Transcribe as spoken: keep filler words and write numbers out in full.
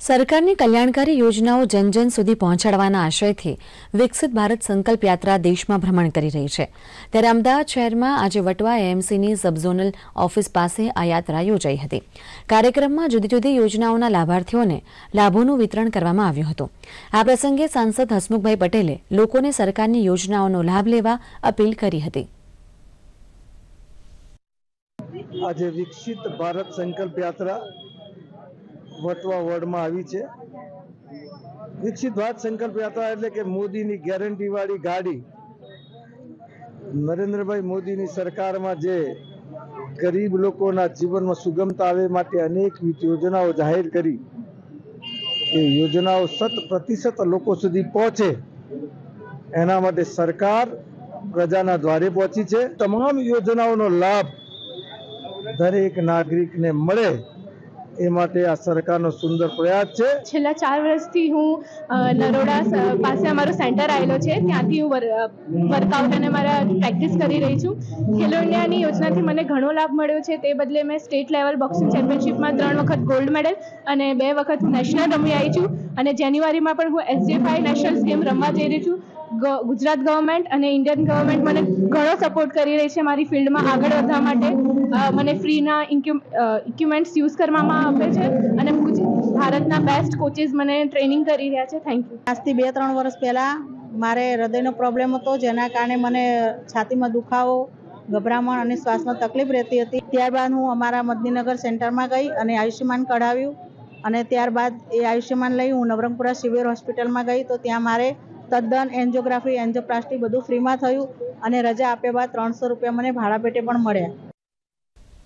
સરકારની કલ્યાણકારી યોજનાઓ જન જન સુધી પહોંચાડવાના આશયથી વિકસિત ભારત સંકલ્પ યાત્રા દેશમાં ભ્રમણ કરી રહી છે। ત્યારે અમદાવાદ શહેરમાં આજે વટવા એએમસીની સબઝોનલ ઓફિસ પાસે આ યાત્રા યોજાઈ હતી। કાર્યક્રમમાં જુદી જુદી યોજનાઓના લાભાર્થીઓને લાભોનું વિતરણ કરવામાં આવ્યું હતું। આ પ્રસંગે સાંસદ હસમુખભાઈ પટેલે લોકોને સરકારની યોજનાઓનો લાભ લેવા અપીલ કરી હતી। આજે વિકસિત ભારત સંકલ્પ યાત્રા વટવા વોર્ડમાં આવી છે। વિકસિત ભારત સંકલ્પ યાત્રા એટલે કે મોદીની ગેરંટી વાળી ગાડી, નરેન્દ્રભાઈ મોદીની સરકારમાં જે ગરીબ લોકોના જીવનમાં સુગમતા આવે માટે અનેક યોજનાઓ જાહેર કરી, એ યોજનાઓ શત પ્રતિશત લોકો સુધી પહોંચે એના માટે સરકાર પ્રજાના દ્વારે પહોંચી છે। તમામ યોજનાઓનો લાભ દરેક નાગરિકને મળે એ માટે આ સરકારનો સુંદર પ્રયાસ છે। છેલ્લા ચાર વર્ષથી હું નરોડા પાસે અમારો સેન્ટર આવેલો છે, ત્યાંથી હું વર્કઆઉટ અને મારા પ્રેક્ટિસ કરી રહી છું। ખેલો ઇન્ડિયાની યોજનાથી મને ઘણો લાભ મળ્યો છે। તે બદલે મેં સ્ટેટ લેવલ બોક્સિંગ ચેમ્પિયનશિપમાં ત્રણ વખત ગોલ્ડ મેડલ અને બે વખત હું નેશનલ રમી આવી છું અને જાન્યુઆરીમાં પણ હું એસજે ફાઈવ નેશનલ્સ ગેમ રમવા જઈ રહી છું। ગુજરાત ગવર્મેન્ટ અને ઇન્ડિયન ગવર્મેન્ટ મને ઘણો સપોર્ટ કરી રહી છે મારી ફિલ્ડમાં આગળ વધવા માટે। મને ફ્રીના ઇક્વિપમેન્ટ્સ યુઝ કરવામાં આવે છે અને ભારતના બેસ્ટ કોચિસ મને ટ્રેનિંગ કરી રહ્યા છે। Thank you. આજથી બે ત્રણ વર્ષ પહેલાં મારે હૃદયનો પ્રોબ્લેમ હતો, જેના કારણે મને છાતીમાં દુખાવો, ગભરામણ અને શ્વાસમાં તકલીફ રહેતી હતી। ત્યારબાદ હું અમારા મદનીનગર સેન્ટરમાં ગઈ અને આયુષ્યમાન કઢાવ્યું અને ત્યારબાદ એ આયુષ્યમાન લઈ હું નવરંગપુરા સિવિલ હોસ્પિટલમાં ગઈ તો ત્યાં મારે તદ્દન એન્જિયોગ્રાફી, એન્જિયોપ્લાસ્ટી બધું ફ્રીમાં થયું અને રજા આપ્યા બાદ ત્રણસો રૂપિયા મને ભાડા પેટે પણ મળ્યા।